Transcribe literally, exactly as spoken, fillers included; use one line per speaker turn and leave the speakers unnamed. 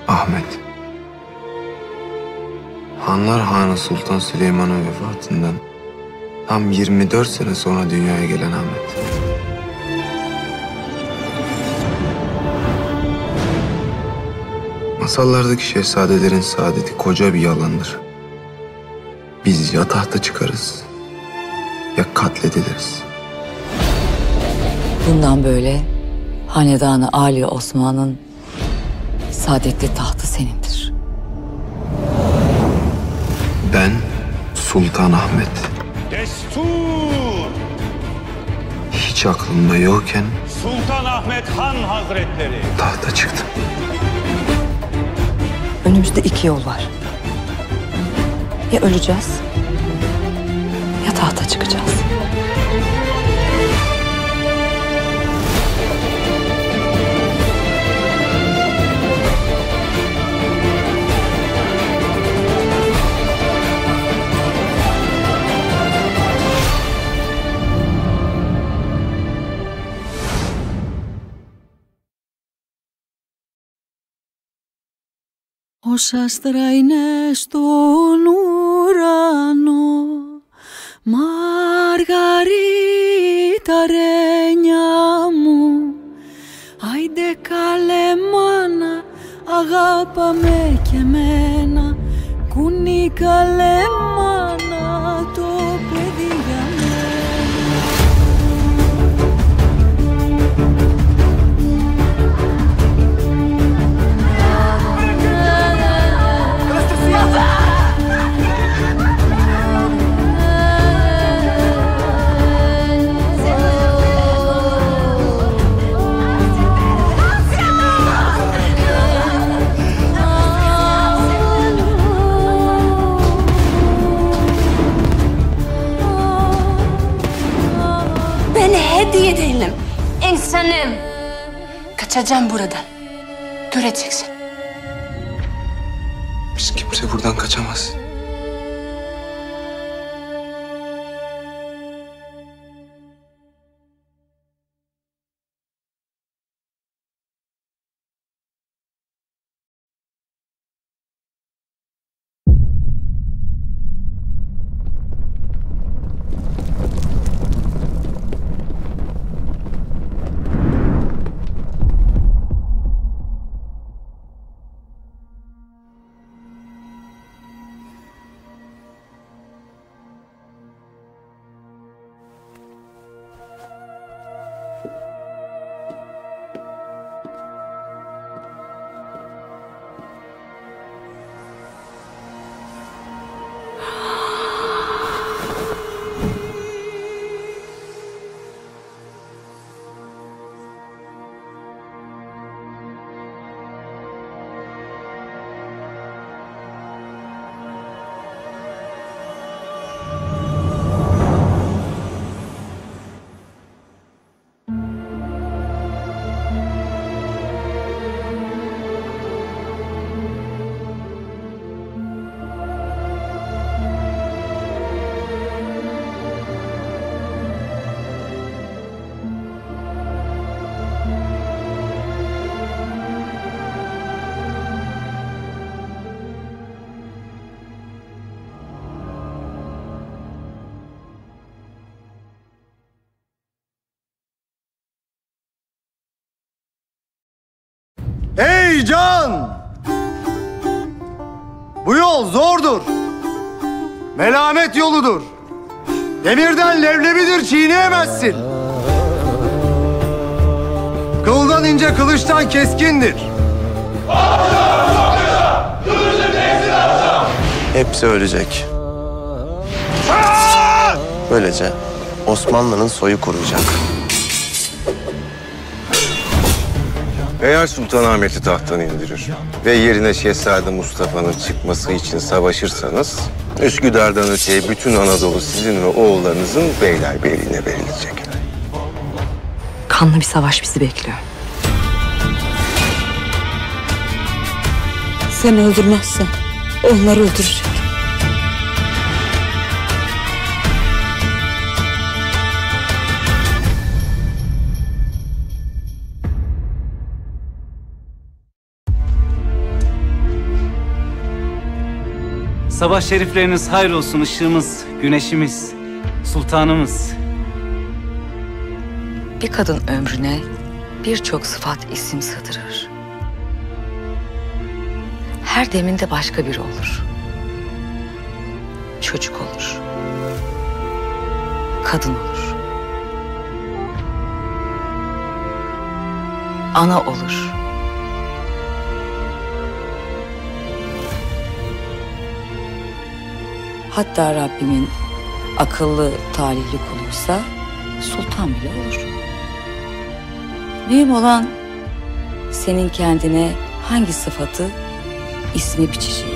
Ahmet. Hanlar Hanı Sultan Süleyman'ın vefatından tam yirmi dört sene sonra dünyaya gelen Ahmet. Masallardaki şehzadelerin saadeti koca bir yalandır. Biz ya tahta çıkarız ya katlediliriz.
Bundan böyle Hanedanı Ali Osman'ın saadetli tahtı senindir.
Ben Sultan Ahmet.
Destur!
Hiç aklımda yokken
Sultan Ahmet Han Hazretleri.
tahta çıktım.
Önümüzde iki yol var. Ya öleceğiz ya tahta çıkacağız.
Όσα άστρα είναι στον ουρανό, Μαργαρίτα ρένια μου, άιντε καλέ μάνα, αγάπαμε και μένα, κουνή καλέ μάνα, το παιδί για μένα.
Ben hediye değilim, insanım. Kaçacağım buradan. Göreceksin.
Hiç kimse buradan kaçamaz.
Ey can! Bu yol zordur. Melamet yoludur. Demirden leblebidir, çiğneyemezsin. Kıldan ince, kılıçtan keskindir.
Hepsi ölecek. Böylece Osmanlı'nın soyu kuruyacak.
Eğer Sultanahmet'i tahttan indirir ve yerine Şehzade Mustafa'nın çıkması için savaşırsanız, Üsküdar'dan öteye bütün Anadolu sizin ve oğullarınızın beylerbeyliğine verilecek.
Kanlı bir savaş bizi bekliyor.
Sen öldürmezsen onları öldürecek.
Sabah şerifleriniz hayrolsun, ışığımız, güneşimiz, sultanımız.
Bir kadın ömrüne birçok sıfat isim sığdırır. Her deminde başka biri olur. Çocuk olur. Kadın olur. Ana olur.
Hatta Rabbimin akıllı, talihli kuluysa sultan bile olur. Mühim olan senin kendine hangi sıfatı, ismi biçeceğin.